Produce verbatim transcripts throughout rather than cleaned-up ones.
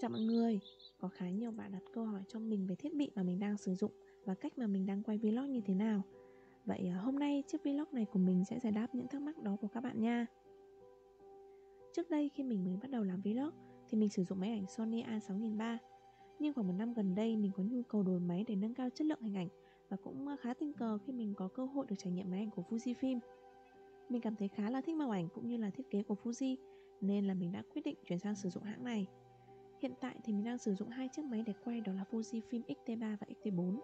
Chào mọi người, có khá nhiều bạn đặt câu hỏi cho mình về thiết bị mà mình đang sử dụng và cách mà mình đang quay vlog như thế nào. Vậy à, hôm nay chiếc vlog này của mình sẽ giải đáp những thắc mắc đó của các bạn nha. Trước đây khi mình mới bắt đầu làm vlog thì mình sử dụng máy ảnh Sony A sáu nghìn ba trăm. Nhưng khoảng một năm gần đây mình có nhu cầu đổi máy để nâng cao chất lượng hình ảnh và cũng khá tình cờ khi mình có cơ hội được trải nghiệm máy ảnh của Fujifilm. Mình cảm thấy khá là thích màu ảnh cũng như là thiết kế của Fuji nên là mình đã quyết định chuyển sang sử dụng hãng này. Hiện tại thì mình đang sử dụng hai chiếc máy để quay, đó là Fujifilm X T ba và X T bốn.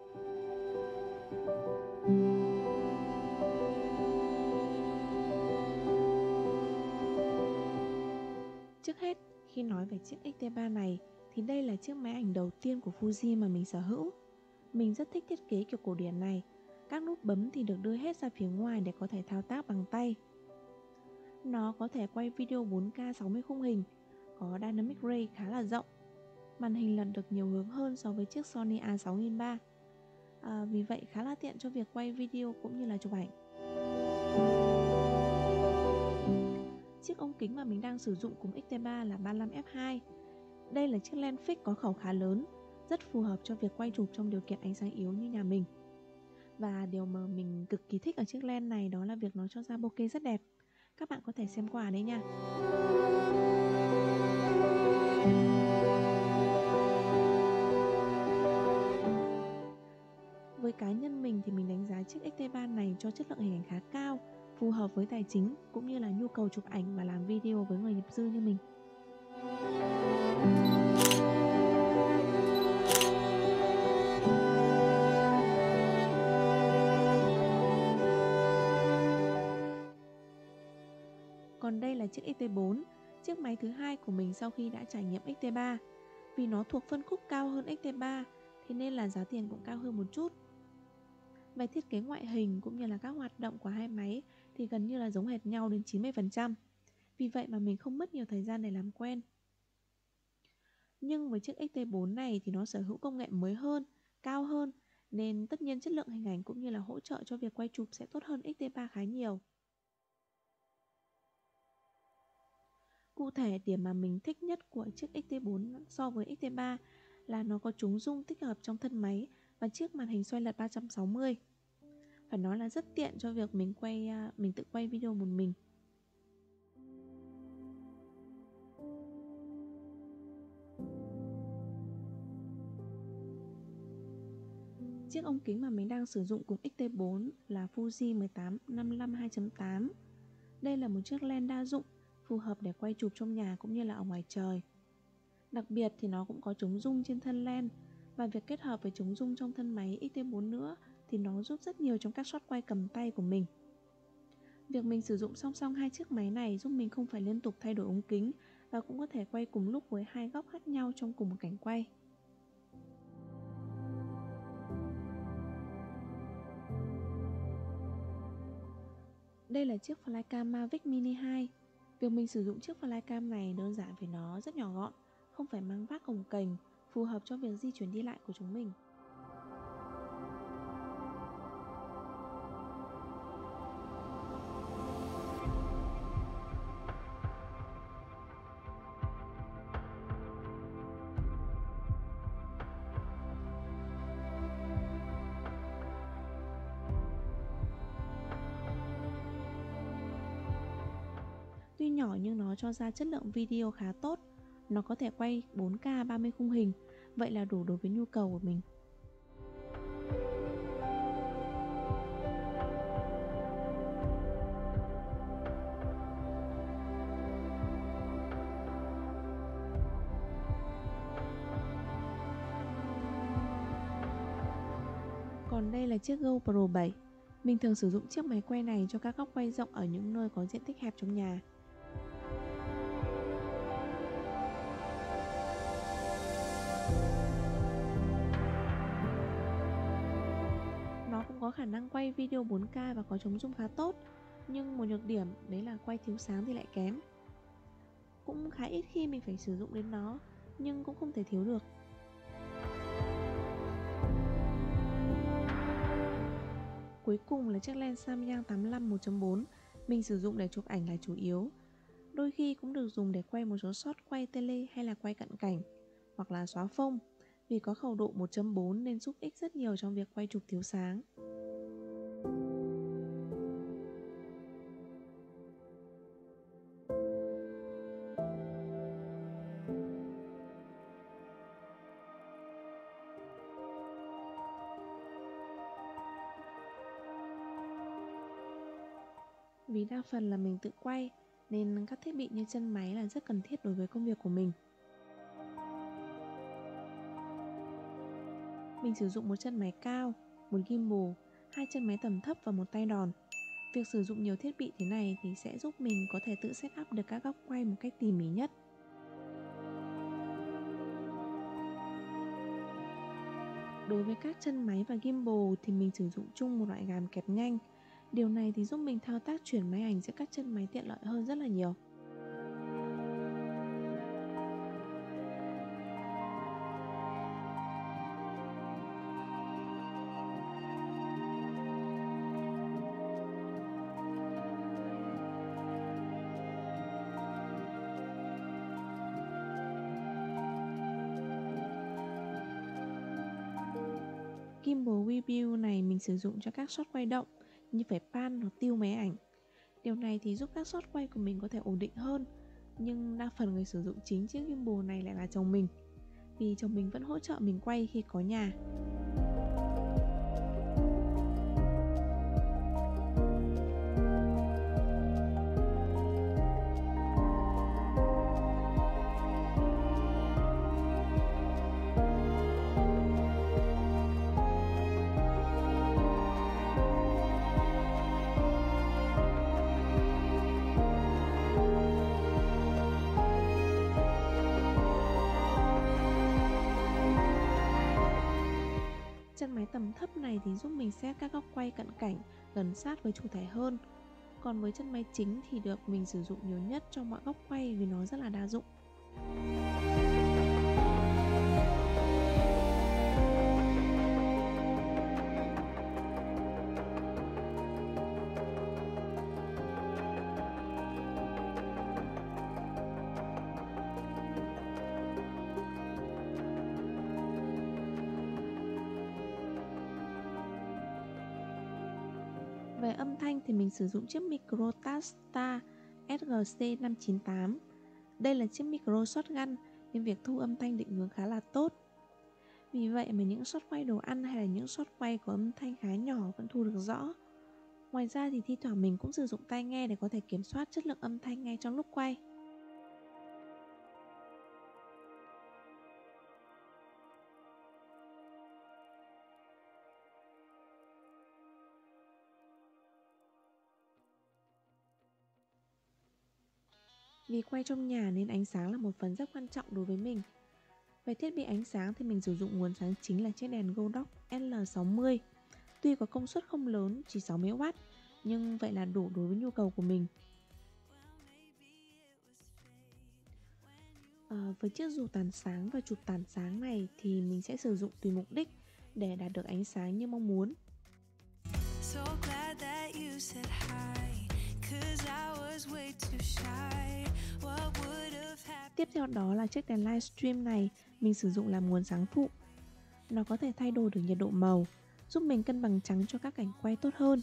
Trước hết, khi nói về chiếc X T ba này thì đây là chiếc máy ảnh đầu tiên của Fuji mà mình sở hữu. Mình rất thích thiết kế kiểu cổ điển này. Các nút bấm thì được đưa hết ra phía ngoài để có thể thao tác bằng tay. Nó có thể quay video bốn K sáu mươi khung hình, có Dynamic Range khá là rộng. Màn hình lật được nhiều hướng hơn so với chiếc Sony A sáu nghìn ba trăm. À, vì vậy khá là tiện cho việc quay video cũng như là chụp ảnh. Chiếc ống kính mà mình đang sử dụng cùng X T ba là ba mươi lăm f hai. Đây là chiếc lens fix có khẩu khá lớn, rất phù hợp cho việc quay chụp trong điều kiện ánh sáng yếu như nhà mình. Và điều mà mình cực kỳ thích ở chiếc lens này đó là việc nó cho ra bokeh rất đẹp. Các bạn có thể xem qua đấy nha. Với cá nhân mình thì mình đánh giá chiếc X T ba này cho chất lượng hình ảnh khá cao, phù hợp với tài chính cũng như là nhu cầu chụp ảnh và làm video với người nghiệp dư như mình. Còn đây là chiếc X T bốn, chiếc máy thứ hai của mình sau khi đã trải nghiệm X T ba. Vì nó thuộc phân khúc cao hơn X T ba, thế nên là giá tiền cũng cao hơn một chút. Về thiết kế ngoại hình cũng như là các hoạt động của hai máy thì gần như là giống hệt nhau đến chín mươi phần trăm. Vì vậy mà mình không mất nhiều thời gian để làm quen. Nhưng với chiếc X T bốn này thì nó sở hữu công nghệ mới hơn, cao hơn, nên tất nhiên chất lượng hình ảnh cũng như là hỗ trợ cho việc quay chụp sẽ tốt hơn X T ba khá nhiều. Cụ thể, điểm mà mình thích nhất của chiếc X T bốn so với X T ba là nó có chống zoom tích hợp trong thân máy và chiếc màn hình xoay lật ba trăm sáu mươi. Phải nói là rất tiện cho việc mình quay mình tự quay video một mình. Chiếc ống kính mà mình đang sử dụng cùng X T bốn là Fuji một tám năm mươi lăm hai chấm tám. Đây là một chiếc lens đa dụng, phù hợp để quay chụp trong nhà cũng như là ở ngoài trời. Đặc biệt thì nó cũng có chống zoom trên thân lens, và việc kết hợp với chống zoom trong thân máy X T bốn nữa thì nó giúp rất nhiều trong các shot quay cầm tay của mình. Việc mình sử dụng song song hai chiếc máy này giúp mình không phải liên tục thay đổi ống kính và cũng có thể quay cùng lúc với hai góc khác nhau trong cùng một cảnh quay. Đây là chiếc Flycam Mavic Mini hai. Việc mình sử dụng chiếc Flycam này đơn giản vì nó rất nhỏ gọn, không phải mang vác cồng kềnh, phù hợp cho việc di chuyển đi lại của chúng mình. Tuy nhỏ nhưng nó cho ra chất lượng video khá tốt. Nó có thể quay bốn K ba mươi khung hình, vậy là đủ đối với nhu cầu của mình. Còn đây là chiếc GoPro bảy. Mình thường sử dụng chiếc máy quay này cho các góc quay rộng ở những nơi có diện tích hẹp trong nhà. Nó cũng có khả năng quay video bốn K và có chống zoom khá tốt, nhưng một nhược điểm đấy là quay thiếu sáng thì lại kém. Cũng khá ít khi mình phải sử dụng đến nó, nhưng cũng không thể thiếu được. Cuối cùng là chiếc lens Samyang tám mươi lăm một chấm bốn. Mình sử dụng để chụp ảnh là chủ yếu. Đôi khi cũng được dùng để quay một số shot quay tele hay là quay cận cảnh. hoặc là xóa phông, vì có khẩu độ một chấm bốn nên giúp ích rất nhiều trong việc quay chụp thiếu sáng. Vì đa phần là mình tự quay nên các thiết bị như chân máy là rất cần thiết đối với công việc của mình. Mình sử dụng một chân máy cao, một gimbal, hai chân máy tầm thấp và một tay đòn. Việc sử dụng nhiều thiết bị thế này thì sẽ giúp mình có thể tự set up được các góc quay một cách tỉ mỉ nhất. Đối với các chân máy và gimbal thì mình sử dụng chung một loại gàm kẹp nhanh. Điều này thì giúp mình thao tác chuyển máy ảnh giữa các chân máy tiện lợi hơn rất là nhiều. Gimbal Review này mình sử dụng cho các shot quay động như phải pan hoặc tilt máy ảnh. Điều này thì giúp các shot quay của mình có thể ổn định hơn. Nhưng đa phần người sử dụng chính chiếc gimbal này lại là chồng mình, vì chồng mình vẫn hỗ trợ mình quay khi có nhà. Chân máy tầm thấp này thì giúp mình set các góc quay cận cảnh gần sát với chủ thể hơn. Còn với chân máy chính thì được mình sử dụng nhiều nhất trong mọi góc quay vì nó rất là đa dụng. Về âm thanh thì mình sử dụng chiếc micro Tastar S G C năm chín tám. Đây là chiếc micro shotgun nên việc thu âm thanh định hướng khá là tốt. Vì vậy mà những shot quay đồ ăn hay là những shot quay có âm thanh khá nhỏ vẫn thu được rõ. Ngoài ra thì thi thoảng mình cũng sử dụng tai nghe để có thể kiểm soát chất lượng âm thanh ngay trong lúc quay. Vì quay trong nhà nên ánh sáng là một phần rất quan trọng đối với mình. Về thiết bị ánh sáng thì mình sử dụng nguồn sáng chính là chiếc đèn Godox L sáu mươi. Tuy có công suất không lớn, chỉ sáu mươi oát, nhưng vậy là đủ đối với nhu cầu của mình. À, với chiếc dù tản sáng và chụp tản sáng này thì mình sẽ sử dụng tùy mục đích để đạt được ánh sáng như mong muốn. So glad that you said hi, 'cause I was way too shy. What would have happened? Tiếp theo đó là chiếc đèn livestream này mình sử dụng làm nguồn sáng phụ. Nó có thể thay đổi được nhiệt độ màu, giúp mình cân bằng trắng cho các cảnh quay tốt hơn.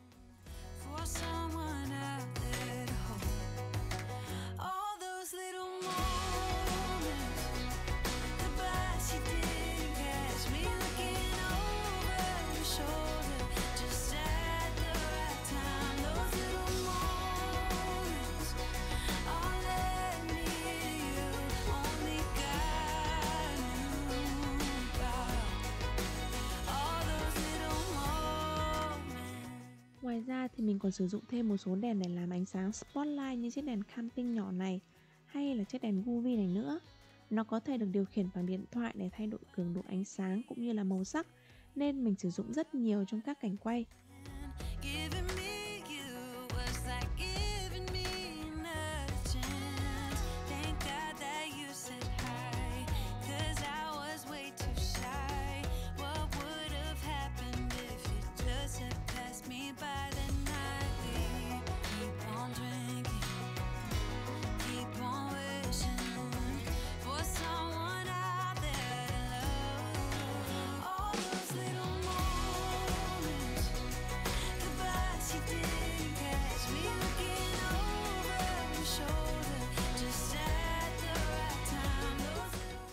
Ngoài ra thì mình còn sử dụng thêm một số đèn để làm ánh sáng spotlight như chiếc đèn camping nhỏ này hay là chiếc đèn u vê này nữa. Nó có thể được điều khiển bằng điện thoại để thay đổi cường độ ánh sáng cũng như là màu sắc, nên mình sử dụng rất nhiều trong các cảnh quay.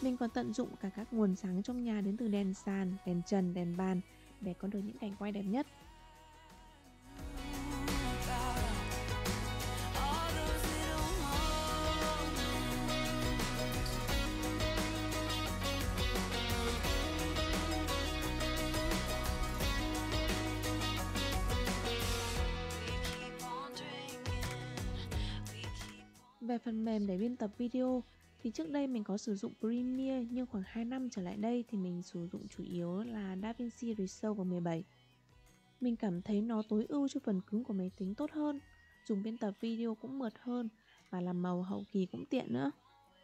Mình còn tận dụng cả các nguồn sáng trong nhà đến từ đèn sàn, đèn trần, đèn bàn để có được những cảnh quay đẹp nhất. Về phần mềm để biên tập video thì trước đây mình có sử dụng Premiere, nhưng khoảng hai năm trở lại đây thì mình sử dụng chủ yếu là DaVinci Resolve mười bảy. Mình cảm thấy nó tối ưu cho phần cứng của máy tính tốt hơn, dùng biên tập video cũng mượt hơn và làm màu hậu kỳ cũng tiện nữa.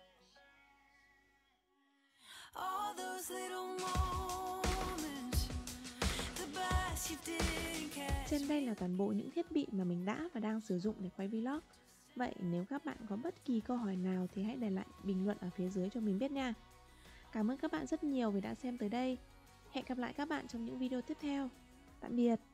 Trên đây là toàn bộ những thiết bị mà mình đã và đang sử dụng để quay vlog. Vậy nếu các bạn có bất kỳ câu hỏi nào thì hãy để lại bình luận ở phía dưới cho mình biết nha. Cảm ơn các bạn rất nhiều vì đã xem tới đây. Hẹn gặp lại các bạn trong những video tiếp theo. Tạm biệt.